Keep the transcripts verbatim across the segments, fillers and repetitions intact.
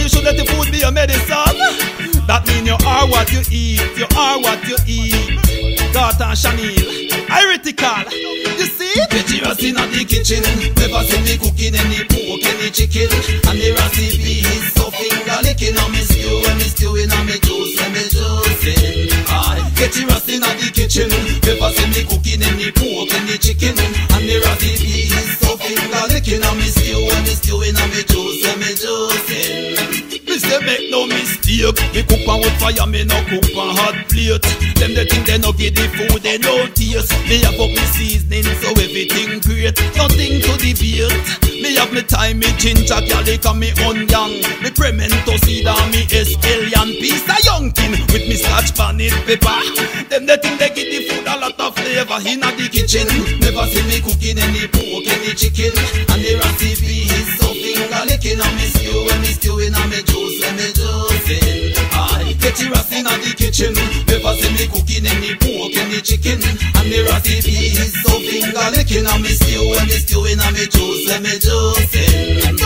you should let the food be your medicine. That mean you are what you eat, you are what you eat. Garth Chanel, heretical. You see? Vegetarians in the kitchen, never see me cooking any pork, any chicken. And the recipes, so finger licking on me stew, and me stewing on me juice, and me juicing. I vegetarians in the kitchen, never see me cooking any pork, any chicken. And the recipes, so finger licking on me stew, and me stewing on me juice, and me juicing. Me say make no mistake, me cook on wood fire, me no cook on hot plate. Them they think they no get the food, they no taste. Me have up me seasoning, so everything great. Nothing to debate. Me have me thyme, me ginger, garlic and me onion. Me pimento seed and me escallion. Piece of yonkin with me scotch bonnet pepper. Them they think they get the food a lot of flavor in the kitchen. Never see me cooking any pork, any chicken. And the recipes, so finger licking on me stew, and me stewing on me juice, and me juicing. I vegetarians in the kitchen, never see me cooking any pork, any chicken. And the recipes, so finger licking on me stew, and me stewing on me juice, and me juicing.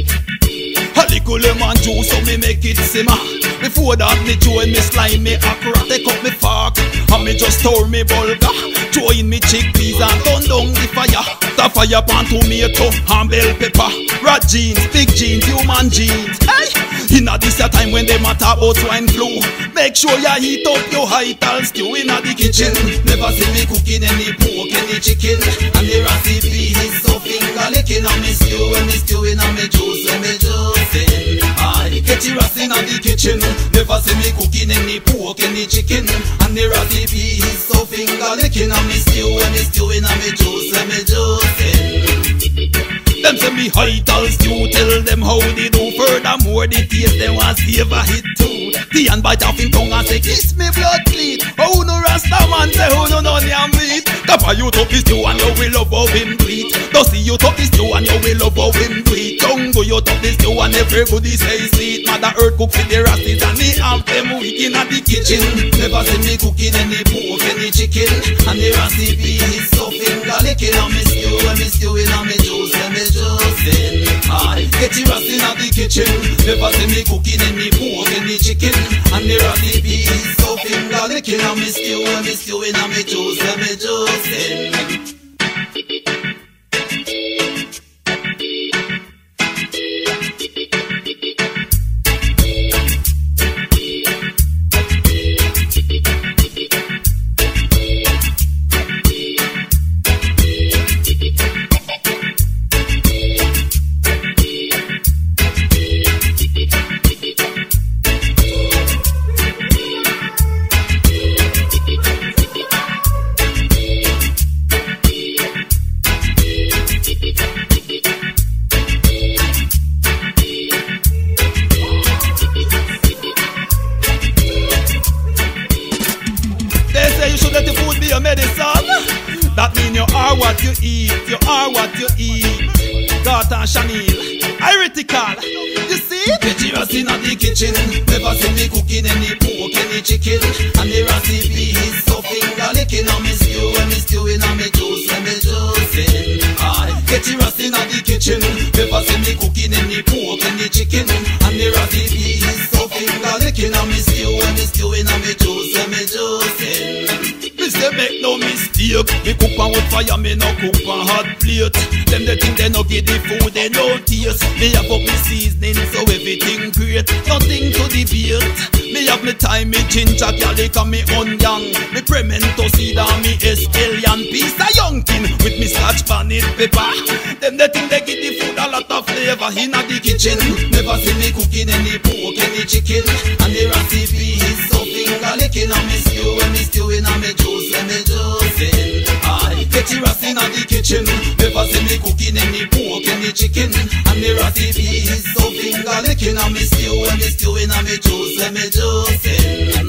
A little lemon juice so me make it simmer. Before that me join me slime me okra. Take up me fork and me just stir me bulgur. Throw in me chickpeas and turn down the fire. The fire pan tomato and bell pepper. Rat jeans, big jeans, human jeans. Hey! Inna this a time when they matter about swine flu. Make sure you heat up your heital stew inna the kitchen. Never see me cooking any pork, any chicken. And the recipes, so finger licking on me stew, and me stewing on me juice, and me juicing. I vegetarians in the kitchen, never see me cooking any pork, any chicken. And the recipes, so finger licking on me stew, and me stewing on me juice, and me juicing. Them say me heital stew, tell them how they do. Furthermore, the taste them want savor hit too. The hand bite off him tongue and say, kiss me blood bleed. Oh no Rasta man say, oh no no yam meat. Kappa you top his stew and you will love how him do it. Dusty you top his stew and you will love how him do it. Jungle you top his stew and everybody say sweet. Mother Earth cook for the Rastas and me have them weak in the kitchen. Never see me cooking any pork, any chicken. And the recipes, so finger licking on me stew, and me stewing on me juice, and me juicing. I vegetarians in the kitchen, never see me cooking any pork, any chicken. And the recipes, so finger licking on me stew, and me stewing on me juice, and me juicing. Let the food be your medicine. That mean you are what you eat, you are what you eat. Garth Chanel, heretical. You see? Vegetarians in the kitchen, never see me cooking any pork, any chicken. And the recipes, so finger licking on me stew, and me stewing on me juice, and me juicing. I vegetarians in the kitchen, never see me cooking any pork, any chicken. And the recipes, so finger licking on me stew, and me stewing on me juice, and me juicing. Me say make no mistake, me cook on wood fire, me no cook on hot plate. Them they think they no get the food, they no taste. Me have up me seasoning, so everything great. Nothing to debate. Me have me thyme, me ginger, garlic and me onion. Me pimento seed and me escallion. Piece of yonkin with me scotch bonnet pepper. Them they think they get the food a lot of flavor in the kitchen. Never see me cooking any pork, any chicken. And the recipes, so finger licking on me stew, and me stewing on me juice, and me juicing. I vegetarians in the kitchen, never see me cooking any pork, any chicken. And the recipes, so finger licking on me stew, and me stewing on me juice, and me juicing.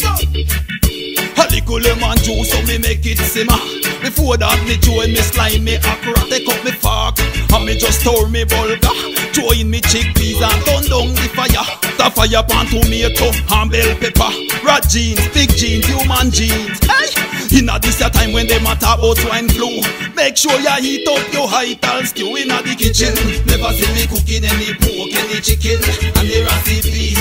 A little lemon juice so me make it simmer. Before that me join me slime me okra. Take up me fork and me just stir me bulgur. Throw in me chickpeas and turn down the fire. The fire pan tomato and bell pepper. Rat jeans, big jeans, human jeans. Hey! Inna this a time when they matter about swine flu. Make sure you heat up your heital stew inna the kitchen. Never see me cooking any pork, any chicken. And the recipes,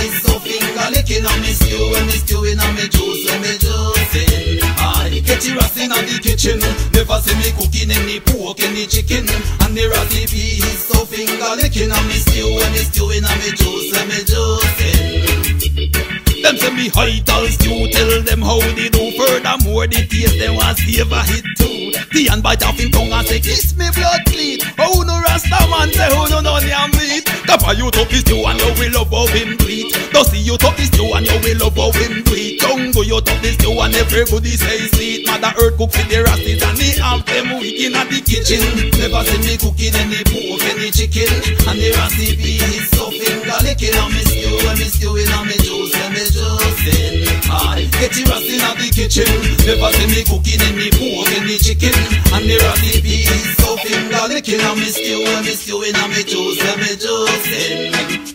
in on me stew, when me stew in on me juice, when me juicing. I get the rest in the kitchen. Never see me cooking any pork, any chicken. And the recipe is so finger licking on me stew, when me stew in on me juice, when me juicing. Them say me heital stew, tell them how they do. Furthermore, the taste them was savor hit too. The hand bite off him tongue and say, kiss me blood bleed. Oh no Rasta man say, oh no no damn meat. Kappa you top his stew and you will love how him do it. Don't see you top his stew and you will love how him do it. Jungle you top his stew and everybody say sweet. Mother Earth cook for the Rastas and they have them weak in the kitchen. Never see me cooking any pork, any chicken. And the recipe is so finger licking on me stew, when me stew in on me juice, when me juicing. I get the rest in the kitchen. Never see me cooking any pork, any chicken. And the recipe is so finger licking on me stew, when me stew in on me juice, when me juicing.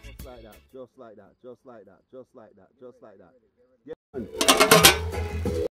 Just like that, just like that, just like that, just like that. Yeah.